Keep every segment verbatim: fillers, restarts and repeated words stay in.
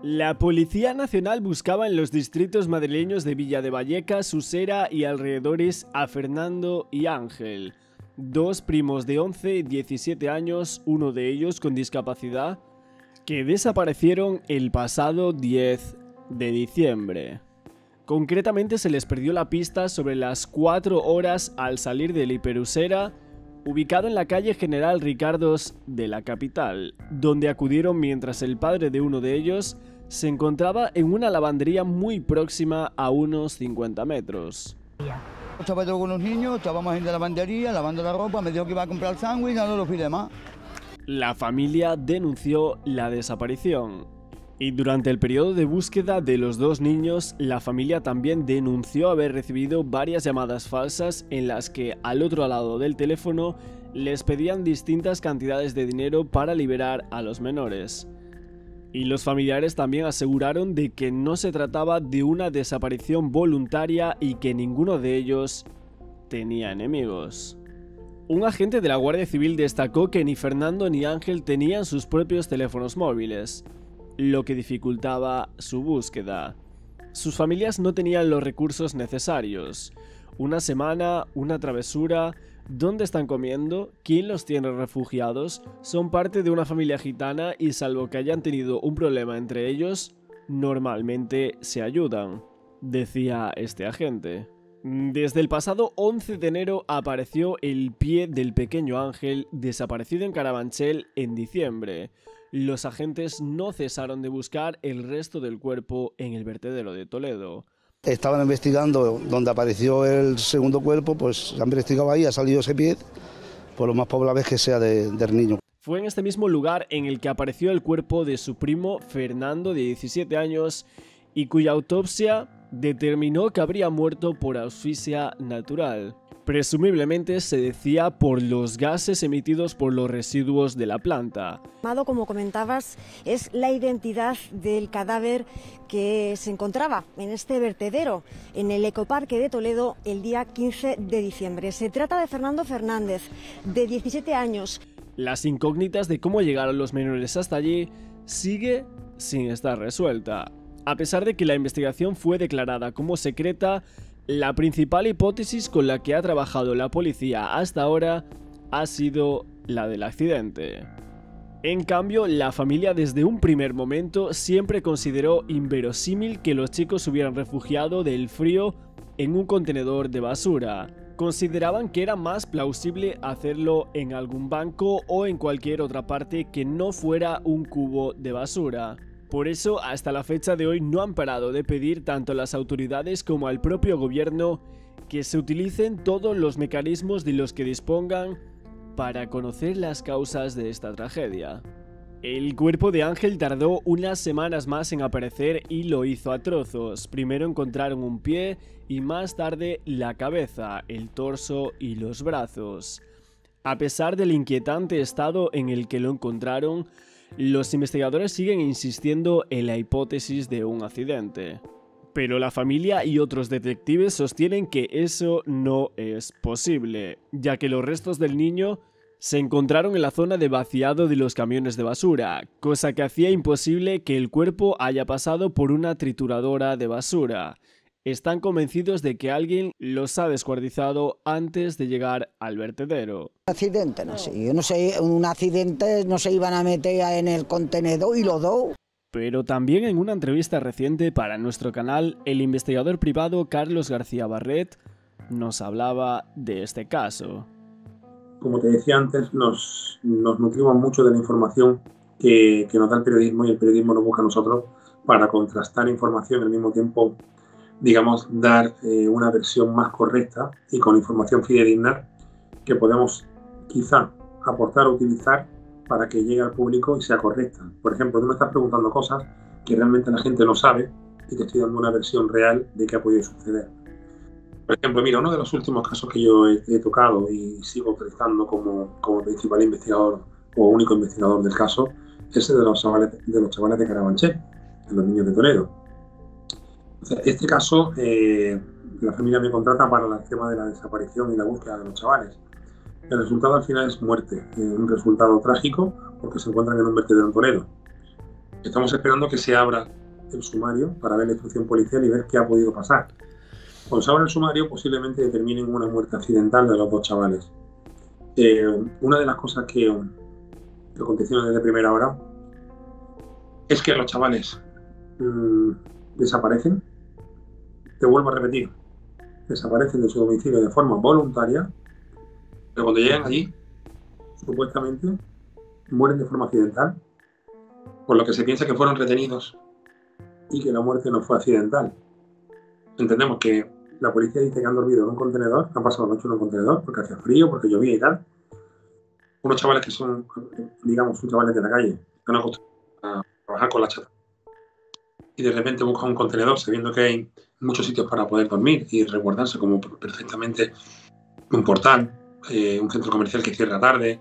La Policía Nacional buscaba en los distritos madrileños de Villa de Vallecas, Usera y alrededores a Fernando y Ángel, dos primos de once y diecisiete años, uno de ellos con discapacidad, que desaparecieron el pasado diez de diciembre. Concretamente se les perdió la pista sobre las cuatro horas al salir del Hiperusera, ubicado en la calle General Ricardos de la capital, donde acudieron mientras el padre de uno de ellos se encontraba en una lavandería muy próxima a unos cincuenta metros. Estaba yo con los niños, estábamos en la lavandería, lavando la ropa, me dijo que iba a comprar sándwich y no lo pide más. La familia denunció la desaparición. Y durante el periodo de búsqueda de los dos niños, la familia también denunció haber recibido varias llamadas falsas en las que al otro lado del teléfono les pedían distintas cantidades de dinero para liberar a los menores. Y los familiares también aseguraron de que no se trataba de una desaparición voluntaria y que ninguno de ellos tenía enemigos. Un agente de la Guardia Civil destacó que ni Fernando ni Ángel tenían sus propios teléfonos móviles, lo que dificultaba su búsqueda. Sus familias no tenían los recursos necesarios. Una semana, una travesura, ¿dónde están comiendo? ¿Quién los tiene refugiados? Son parte de una familia gitana y salvo que hayan tenido un problema entre ellos, normalmente se ayudan, decía este agente. Desde el pasado once de enero apareció el pie del pequeño Ángel desaparecido en Carabanchel en diciembre. Los agentes no cesaron de buscar el resto del cuerpo en el vertedero de Toledo. Estaban investigando donde apareció el segundo cuerpo, pues se han investigado ahí, ha salido ese pie, por lo más probable es que sea de, del niño. Fue en este mismo lugar en el que apareció el cuerpo de su primo Fernando, de diecisiete años, y cuya autopsia determinó que habría muerto por asfixia natural. Presumiblemente se decía por los gases emitidos por los residuos de la planta. Como comentabas, es la identidad del cadáver que se encontraba en este vertedero, en el Ecoparque de Toledo, el día quince de diciembre. Se trata de Fernando Fernández, de diecisiete años. Las incógnitas de cómo llegaron los menores hasta allí sigue sin estar resuelta. A pesar de que la investigación fue declarada como secreta, la principal hipótesis con la que ha trabajado la policía hasta ahora ha sido la del accidente. En cambio, la familia desde un primer momento siempre consideró inverosímil que los chicos se hubieran refugiado del frío en un contenedor de basura. Consideraban que era más plausible hacerlo en algún banco o en cualquier otra parte que no fuera un cubo de basura. Por eso, hasta la fecha de hoy no han parado de pedir tanto a las autoridades como al propio gobierno que se utilicen todos los mecanismos de los que dispongan para conocer las causas de esta tragedia. El cuerpo de Ángel tardó unas semanas más en aparecer y lo hizo a trozos. Primero encontraron un pie y más tarde la cabeza, el torso y los brazos. A pesar del inquietante estado en el que lo encontraron, los investigadores siguen insistiendo en la hipótesis de un accidente. Pero la familia y otros detectives sostienen que eso no es posible, ya que los restos del niño se encontraron en la zona de vaciado de los camiones de basura, cosa que hacía imposible que el cuerpo haya pasado por una trituradora de basura. Están convencidos de que alguien los ha descuartizado antes de llegar al vertedero. Accidente, no sé, yo no sé, un accidente no se iban a meter en el contenedor y los dos. Pero también en una entrevista reciente para nuestro canal, el investigador privado Carlos García Barret nos hablaba de este caso. Como te decía antes, nos, nos nutrimos mucho de la información que, que nos da el periodismo y el periodismo nos busca a nosotros para contrastar información y al mismo tiempo, digamos, dar eh, una versión más correcta y con información fidedigna que podemos quizá aportar o utilizar para que llegue al público y sea correcta. Por ejemplo, tú me estás preguntando cosas que realmente la gente no sabe y te estoy dando una versión real de qué ha podido suceder. Por ejemplo, mira, uno de los últimos casos que yo he, he tocado y sigo utilizando como, como principal investigador o único investigador del caso es el de los chavales de, los chavales de Carabanchel, de los niños de Toledo. Este caso, eh, la familia me contrata para el tema de la desaparición y la búsqueda de los chavales. El resultado al final es muerte, eh, un resultado trágico porque se encuentran en un vertedero en Toledo. Estamos esperando que se abra el sumario para ver la instrucción policial y ver qué ha podido pasar. Cuando se abra el sumario, posiblemente determinen una muerte accidental de los dos chavales. Eh, una de las cosas que, que acontecieron desde primera hora es que los chavales mmm, desaparecen. Te vuelvo a repetir, desaparecen de su domicilio de forma voluntaria, pero cuando llegan allí, supuestamente mueren de forma accidental, por lo que se piensa que fueron retenidos y que la muerte no fue accidental. Entendemos que la policía dice que han dormido en un contenedor, han pasado la noche en un contenedor porque hacía frío, porque llovía y tal. Unos chavales que son, digamos, son chavales de la calle, están acostumbrados a trabajar con la chata. Y de repente buscan un contenedor sabiendo que hay muchos sitios para poder dormir y resguardarse, como perfectamente un portal, eh, un centro comercial que cierra tarde.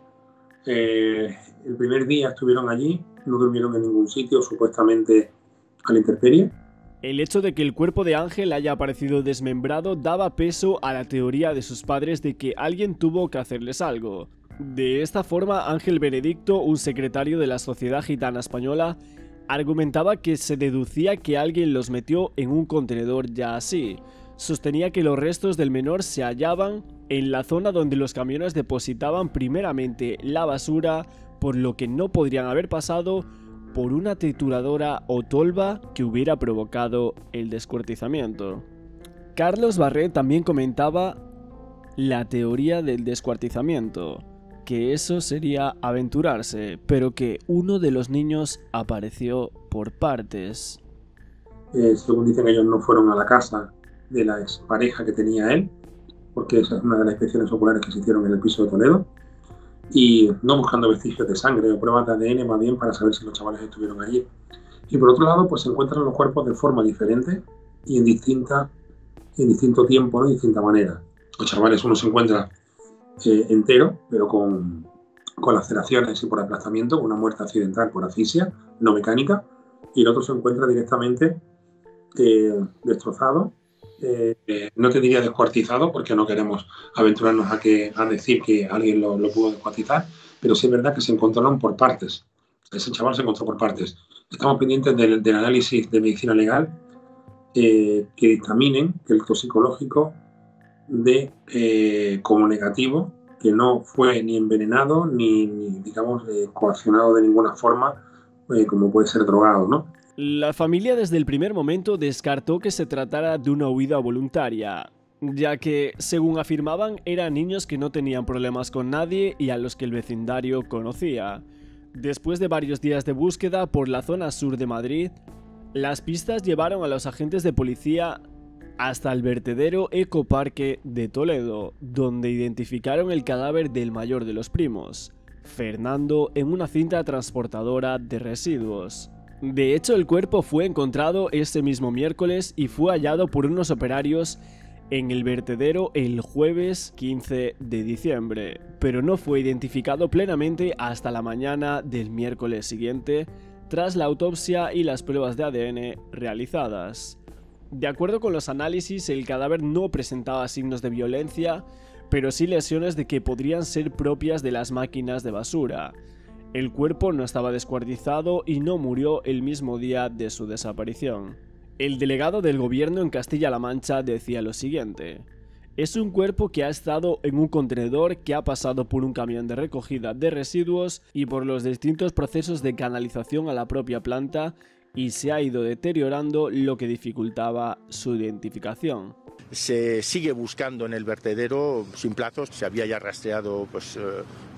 Eh, el primer día estuvieron allí, no durmieron en ningún sitio, supuestamente a la intemperie. El hecho de que el cuerpo de Ángel haya aparecido desmembrado daba peso a la teoría de sus padres de que alguien tuvo que hacerles algo. De esta forma, Ángel Benedicto, un secretario de la Sociedad Gitana Española, argumentaba que se deducía que alguien los metió en un contenedor ya así. Sostenía que los restos del menor se hallaban en la zona donde los camiones depositaban primeramente la basura, por lo que no podrían haber pasado por una trituradora o tolva que hubiera provocado el descuartizamiento. Carlos Barret también comentaba la teoría del descuartizamiento, que eso sería aventurarse, pero que uno de los niños apareció por partes. Eh, según dicen, ellos no fueron a la casa de la expareja que tenía él, porque esa es una de las inspecciones oculares que se hicieron en el piso de Toledo, y no buscando vestigios de sangre o pruebas de A D N, más bien para saber si los chavales estuvieron allí. Y por otro lado, pues se encuentran los cuerpos de forma diferente y en, distinta, en distinto tiempo, ¿no? De distinta manera. Los chavales, uno se encuentra eh, entero, pero con, con laceraciones y por aplastamiento, una muerte accidental por asfixia, no mecánica, y el otro se encuentra directamente eh, destrozado. Eh, eh, no te diría descuartizado porque no queremos aventurarnos a, que, a decir que alguien lo, lo pudo descuartizar, pero sí es verdad que se encontraron por partes. Ese chaval se encontró por partes. Estamos pendientes del, del análisis de medicina legal eh, que dictaminen que el toxicológico de eh, como negativo, que no fue ni envenenado ni, ni digamos, eh, coaccionado de ninguna forma, eh, como puede ser drogado, ¿no? La familia desde el primer momento descartó que se tratara de una huida voluntaria, ya que, según afirmaban, eran niños que no tenían problemas con nadie y a los que el vecindario conocía. Después de varios días de búsqueda por la zona sur de Madrid, las pistas llevaron a los agentes de policía hasta el vertedero Ecoparque de Toledo, donde identificaron el cadáver del mayor de los primos, Fernando, en una cinta transportadora de residuos. De hecho, el cuerpo fue encontrado ese mismo miércoles y fue hallado por unos operarios en el vertedero el jueves quince de diciembre, pero no fue identificado plenamente hasta la mañana del miércoles siguiente, tras la autopsia y las pruebas de A D N realizadas. De acuerdo con los análisis, el cadáver no presentaba signos de violencia, pero sí lesiones de que podrían ser propias de las máquinas de basura. El cuerpo no estaba descuartizado y no murió el mismo día de su desaparición. El delegado del gobierno en Castilla-La Mancha decía lo siguiente: es un cuerpo que ha estado en un contenedor, que ha pasado por un camión de recogida de residuos y por los distintos procesos de canalización a la propia planta, y se ha ido deteriorando, lo que dificultaba su identificación. Se sigue buscando en el vertedero sin plazos. Se había ya rastreado, pues, eh,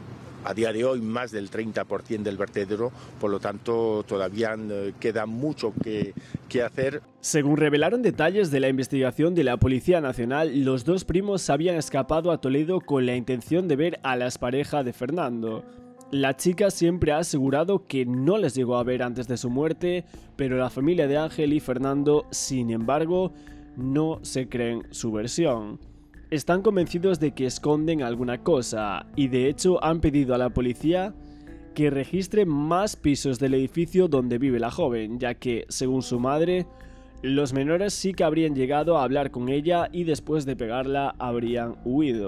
a día de hoy más del treinta por ciento del vertedero, por lo tanto todavía eh, queda mucho que, que hacer. Según revelaron detalles de la investigación de la Policía Nacional, los dos primos habían escapado a Toledo con la intención de ver a la expareja de Fernando. La chica siempre ha asegurado que no les llegó a ver antes de su muerte, pero la familia de Ángel y Fernando, sin embargo, no se creen su versión. Están convencidos de que esconden alguna cosa y de hecho han pedido a la policía que registre más pisos del edificio donde vive la joven, ya que, según su madre, los menores sí que habrían llegado a hablar con ella y después de pegarla habrían huido.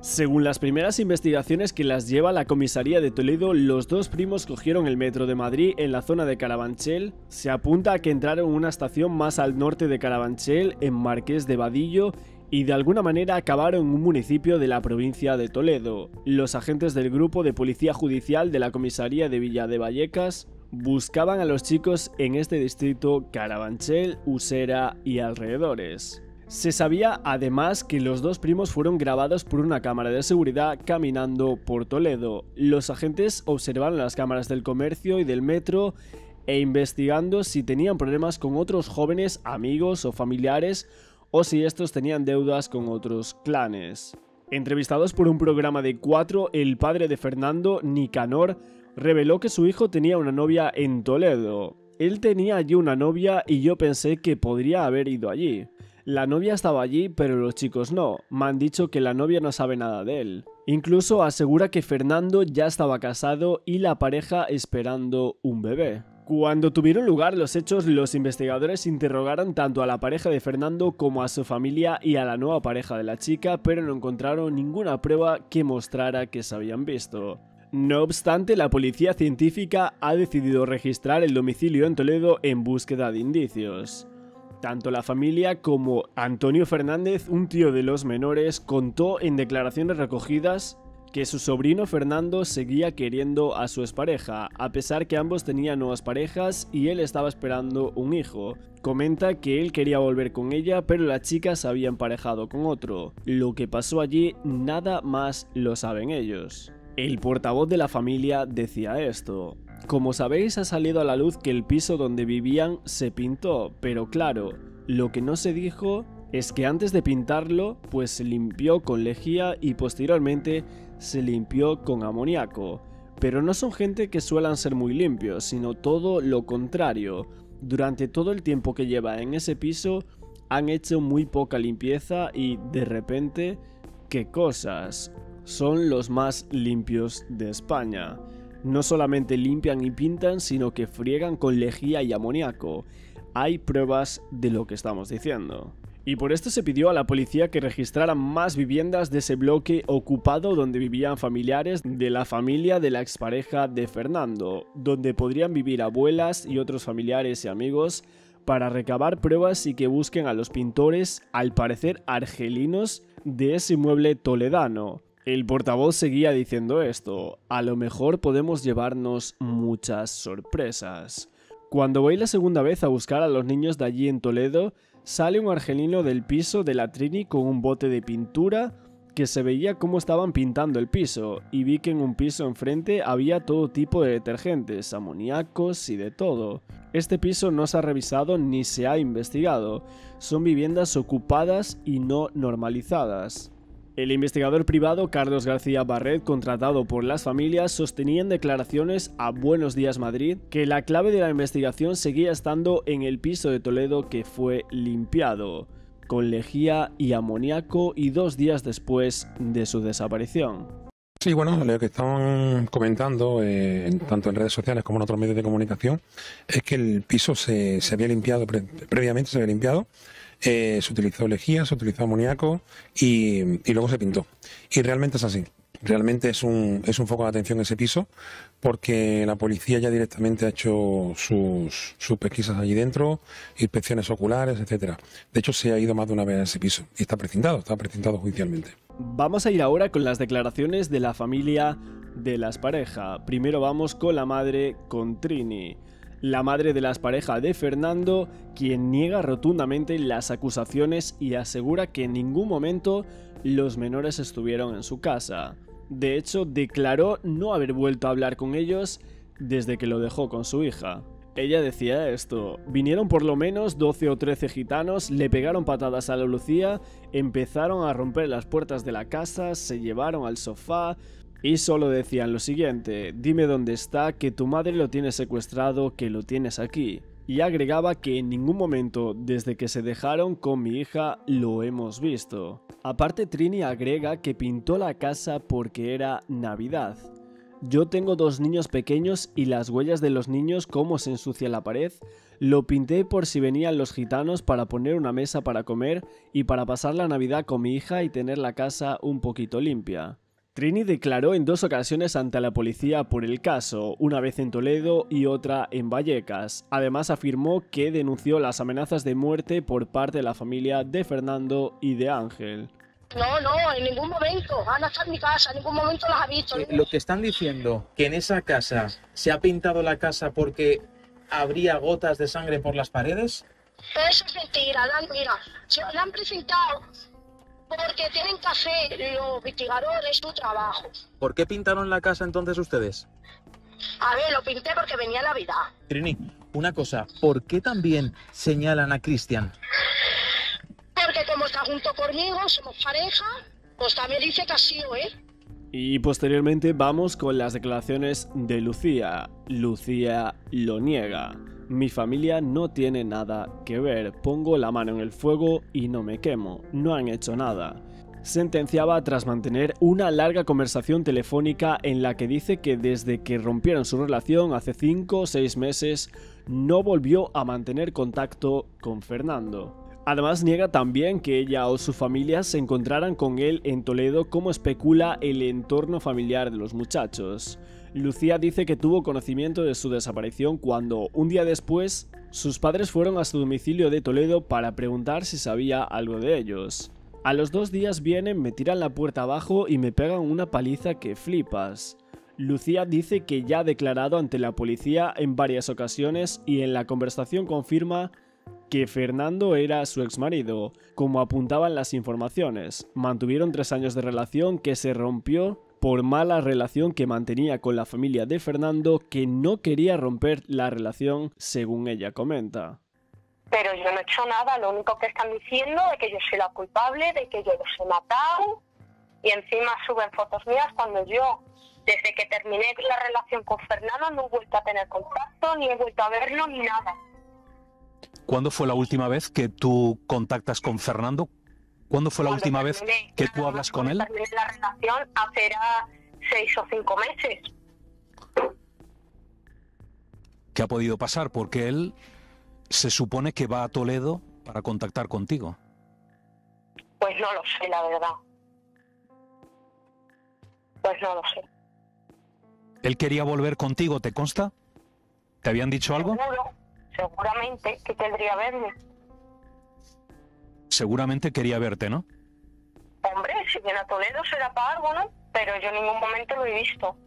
Según las primeras investigaciones que las lleva la comisaría de Toledo, los dos primos cogieron el metro de Madrid en la zona de Carabanchel. Se apunta a que entraron en una estación más al norte de Carabanchel, en Marqués de Vadillo, y de alguna manera acabaron en un municipio de la provincia de Toledo. Los agentes del grupo de policía judicial de la comisaría de Villa de Vallecas buscaban a los chicos en este distrito, Carabanchel, Usera y alrededores. Se sabía además que los dos primos fueron grabados por una cámara de seguridad caminando por Toledo. Los agentes observaron las cámaras del comercio y del metro e investigando si tenían problemas con otros jóvenes amigos o familiares o si estos tenían deudas con otros clanes. Entrevistados por un programa de Cuatro, el padre de Fernando, Nicanor, reveló que su hijo tenía una novia en Toledo. Él tenía allí una novia y yo pensé que podría haber ido allí. La novia estaba allí, pero los chicos no. Me han dicho que la novia no sabe nada de él. Incluso asegura que Fernando ya estaba casado y la pareja esperando un bebé. Cuando tuvieron lugar los hechos, los investigadores interrogaron tanto a la pareja de Fernando como a su familia y a la nueva pareja de la chica, pero no encontraron ninguna prueba que mostrara que se habían visto. No obstante, la policía científica ha decidido registrar el domicilio en Toledo en búsqueda de indicios. Tanto la familia como Antonio Fernández, un tío de los menores, contó en declaraciones recogidas que su sobrino Fernando seguía queriendo a su expareja, a pesar que ambos tenían nuevas parejas y él estaba esperando un hijo. Comenta que él quería volver con ella, pero la chica se había emparejado con otro. Lo que pasó allí, nada más lo saben ellos. El portavoz de la familia decía esto: como sabéis, ha salido a la luz que el piso donde vivían se pintó, pero claro, lo que no se dijo es que antes de pintarlo, pues se limpió con lejía y posteriormente se limpió con amoníaco. Pero no son gente que suelan ser muy limpios, sino todo lo contrario. Durante todo el tiempo que lleva en ese piso, han hecho muy poca limpieza y, de repente, ¿qué cosas? Son los más limpios de España. No solamente limpian y pintan, sino que friegan con lejía y amoníaco. Hay pruebas de lo que estamos diciendo. Y por esto se pidió a la policía que registraran más viviendas de ese bloque ocupado donde vivían familiares de la familia de la expareja de Fernando, donde podrían vivir abuelas y otros familiares y amigos, para recabar pruebas y que busquen a los pintores, al parecer argelinos, de ese inmueble toledano. El portavoz seguía diciendo esto: a lo mejor podemos llevarnos muchas sorpresas. Cuando voy la segunda vez a buscar a los niños de allí en Toledo, sale un argelino del piso de la Trini con un bote de pintura que se veía cómo estaban pintando el piso, y vi que en un piso enfrente había todo tipo de detergentes, amoníacos y de todo. Este piso no se ha revisado ni se ha investigado. Son viviendas ocupadas y no normalizadas. El investigador privado Carlos García Barret, contratado por las familias, sostenía en declaraciones a Buenos Días Madrid que la clave de la investigación seguía estando en el piso de Toledo que fue limpiado, con lejía y amoníaco, y dos días después de su desaparición. Sí, bueno, lo que estaban comentando, eh, tanto en redes sociales como en otros medios de comunicación, es que el piso se, se había limpiado, pre previamente se había limpiado. Eh, se utilizó lejía, se utilizó amoníaco y, y luego se pintó. Y realmente es así. Realmente es un, es un foco de atención ese piso, porque la policía ya directamente ha hecho sus, sus pesquisas allí dentro, inspecciones oculares, etcétera. De hecho, se ha ido más de una vez a ese piso y está precintado, está precintado judicialmente. Vamos a ir ahora con las declaraciones de la familia de las parejas. Primero vamos con la madre, con Trini. La madre de las parejas de Fernando, quien niega rotundamente las acusaciones y asegura que en ningún momento los menores estuvieron en su casa. De hecho, declaró no haber vuelto a hablar con ellos desde que lo dejó con su hija. Ella decía esto: vinieron por lo menos doce o trece gitanos, le pegaron patadas a la Lucía, empezaron a romper las puertas de la casa, se llevaron al sofá y solo decían lo siguiente: dime dónde está, que tu madre lo tiene secuestrado, que lo tienes aquí. Y agregaba que en ningún momento desde que se dejaron con mi hija lo hemos visto. Aparte, Trini agrega que pintó la casa porque era Navidad. Yo tengo dos niños pequeños y las huellas de los niños, cómo se ensucia la pared. Lo pinté por si venían los gitanos para poner una mesa para comer y para pasar la Navidad con mi hija y tener la casa un poquito limpia. Trini declaró en dos ocasiones ante la policía por el caso, una vez en Toledo y otra en Vallecas. Además afirmó que denunció las amenazas de muerte por parte de la familia de Fernando y de Ángel. No, no, en ningún momento. Van a estar en mi casa, en ningún momento las ha visto. Eh, lo que están diciendo, que en esa casa se ha pintado la casa porque habría gotas de sangre por las paredes. Eso es mentira. La, mira, se la han presentado porque tienen que hacer los investigadores su trabajo. ¿Por qué pintaron la casa entonces ustedes? A ver, lo pinté porque venía Navidad. Trini, una cosa, ¿por qué también señalan a Cristian? Porque como está junto conmigo, somos pareja, pues también dice que ha sido él. Y posteriormente vamos con las declaraciones de Lucía. Lucía lo niega. Mi familia no tiene nada que ver. Pongo la mano en el fuego y no me quemo. No han hecho nada. Sentenciaba tras mantener una larga conversación telefónica en la que dice que desde que rompieron su relación hace cinco o seis meses no volvió a mantener contacto con Fernando. Además niega también que ella o su familia se encontraran con él en Toledo, como especula el entorno familiar de los muchachos. Lucía dice que tuvo conocimiento de su desaparición cuando, un día después, sus padres fueron a su domicilio de Toledo para preguntar si sabía algo de ellos. A los dos días vienen, me tiran la puerta abajo y me pegan una paliza que flipas. Lucía dice que ya ha declarado ante la policía en varias ocasiones y en la conversación confirma que Fernando era su exmarido, como apuntaban las informaciones. Mantuvieron tres años de relación que se rompió por mala relación que mantenía con la familia de Fernando, que no quería romper la relación, según ella comenta. Pero yo no he hecho nada, lo único que están diciendo es que yo soy la culpable, de que yo los he matado, y encima suben fotos mías cuando yo, desde que terminé la relación con Fernando, no he vuelto a tener contacto, ni he vuelto a verlo, ni nada. ¿Cuándo fue la última vez que tú contactas con Fernando? ¿Cuándo fue la Cuando última vez terminé, que nada tú más hablas con cuando él? Terminé la relación hace era seis o cinco meses. ¿Qué ha podido pasar? Porque él se supone que va a Toledo para contactar contigo. Pues no lo sé, la verdad. Pues no lo sé. ¿Él quería volver contigo, te consta? ¿Te habían dicho algo? Seguro, seguramente que tendría verme. Seguramente quería verte, ¿no? Hombre, si viene a Toledo será para algo, ¿no? Pero yo en ningún momento lo he visto.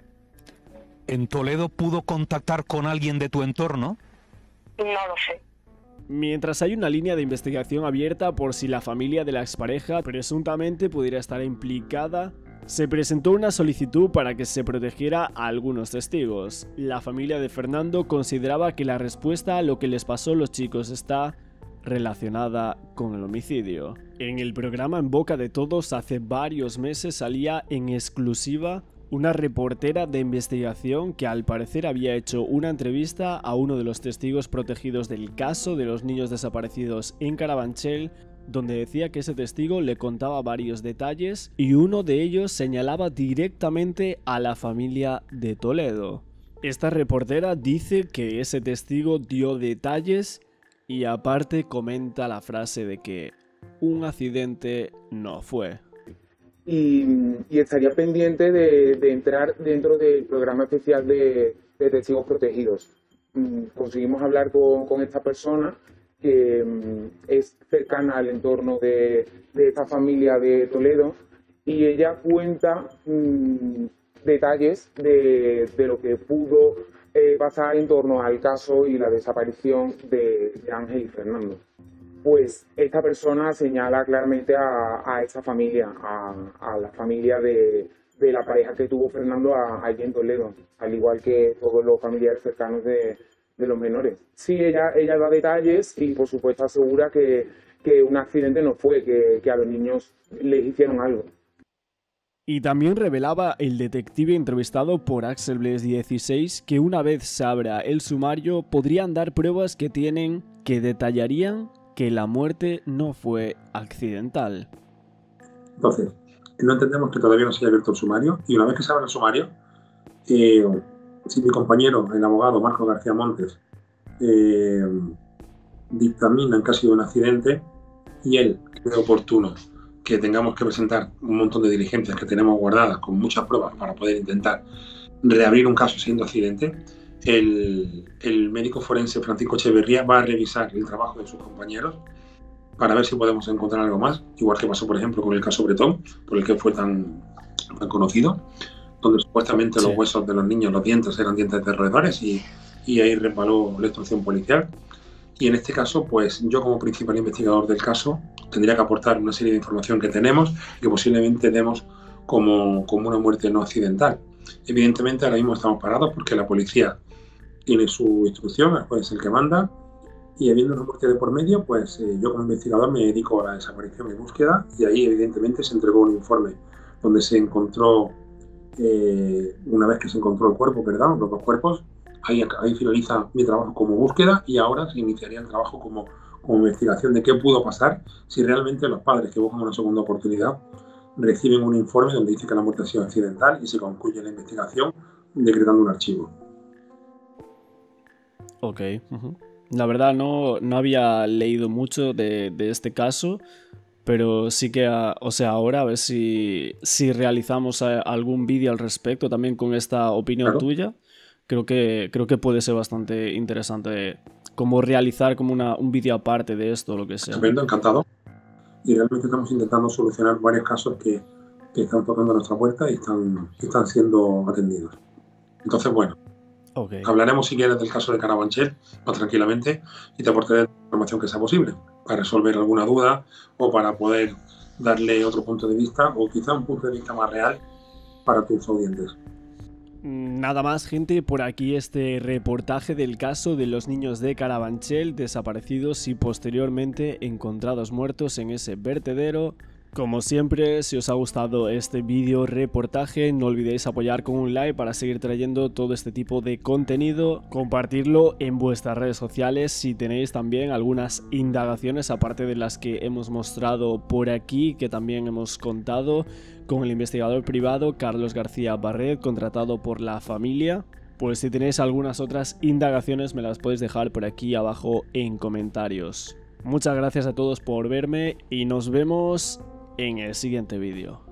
¿En Toledo pudo contactar con alguien de tu entorno? No lo sé. Mientras hay una línea de investigación abierta por si la familia de la expareja presuntamente pudiera estar implicada, se presentó una solicitud para que se protegiera a algunos testigos. La familia de Fernando consideraba que la respuesta a lo que les pasó a los chicos está relacionada con el homicidio. En el programa En Boca de Todos hace varios meses salía en exclusiva una reportera de investigación que al parecer había hecho una entrevista a uno de los testigos protegidos del caso de los niños desaparecidos en Carabanchel, donde decía que ese testigo le contaba varios detalles y uno de ellos señalaba directamente a la familia de Toledo. Esta reportera dice que ese testigo dio detalles y aparte comenta la frase de que un accidente no fue. Y, y estaría pendiente de, de entrar dentro del programa especial de, de testigos protegidos. Conseguimos hablar con, con esta persona que es cercana al entorno de, de esta familia de Toledo y ella cuenta mmm, detalles de, de lo que pudo eh, pasar en torno al caso y la desaparición de, de Ángel y Fernando. Pues esta persona señala claramente a, a esta familia, a, a la familia de, de la pareja que tuvo Fernando allí en Toledo, al igual que todos los familiares cercanos de, de los menores. Sí, ella, ella da detalles y por supuesto asegura que, que un accidente no fue, que, que a los niños les hicieron algo. Y también revelaba el detective entrevistado por Axel Bless dieciséis que una vez se abra el sumario podrían dar pruebas que tienen que detallarían que la muerte no fue accidental. Entonces, no entendemos que todavía no se haya abierto el sumario y una vez que se abra el sumario, Eh, si mi compañero, el abogado Marcos García Montes, eh, dictamina en que ha sido un accidente y él cree oportuno que tengamos que presentar un montón de diligencias que tenemos guardadas con muchas pruebas para poder intentar reabrir un caso siendo accidente, el, el médico forense Francisco Echeverría va a revisar el trabajo de sus compañeros para ver si podemos encontrar algo más, igual que pasó por ejemplo con el caso Bretón, por el que fue tan, tan conocido, donde supuestamente sí. los huesos de los niños, los dientes eran dientes de roedores y, y ahí resbaló la instrucción policial. Y en este caso, pues yo como principal investigador del caso tendría que aportar una serie de información que tenemos y que posiblemente demos como, como una muerte no accidental. Evidentemente ahora mismo estamos parados porque la policía tiene su instrucción, el juez es el que manda, y habiendo una muerte de por medio, pues eh, yo como investigador me dedico a la desaparición y búsqueda, y ahí evidentemente se entregó un informe donde se encontró, eh, una vez que se encontró el cuerpo, ¿verdad?, los dos cuerpos, ahí, ahí finaliza mi trabajo como búsqueda y ahora se iniciaría el trabajo como, como investigación de qué pudo pasar si realmente los padres que buscan una segunda oportunidad reciben un informe donde dice que la muerte ha sido accidental y se concluye la investigación decretando un archivo. Ok. Uh-huh. La verdad no, no había leído mucho de, de este caso, pero sí que, a, o sea, ahora a ver si, si realizamos a, algún vídeo al respecto también con esta opinión claro. tuya. Creo que, creo que puede ser bastante interesante como realizar como una, un vídeo aparte de esto o lo que sea. Estupendo, encantado. Y realmente estamos intentando solucionar varios casos que, que están tocando a nuestra puerta y están, están siendo atendidos. Entonces, bueno, okay. hablaremos si quieres del caso de Carabanchel más tranquilamente y te aportaré la información que sea posible para resolver alguna duda o para poder darle otro punto de vista o quizá un punto de vista más real para tus oyentes. Nada más, gente, por aquí este reportaje del caso de los niños de Carabanchel desaparecidos y posteriormente encontrados muertos en ese vertedero. Como siempre, si os ha gustado este vídeo reportaje, no olvidéis apoyar con un like para seguir trayendo todo este tipo de contenido, compartirlo en vuestras redes sociales si tenéis también algunas indagaciones aparte de las que hemos mostrado por aquí, que también hemos contado con el investigador privado Carlos García Barret, contratado por la familia. Pues si tenéis algunas otras indagaciones me las podéis dejar por aquí abajo en comentarios. Muchas gracias a todos por verme y nos vemos en el siguiente vídeo.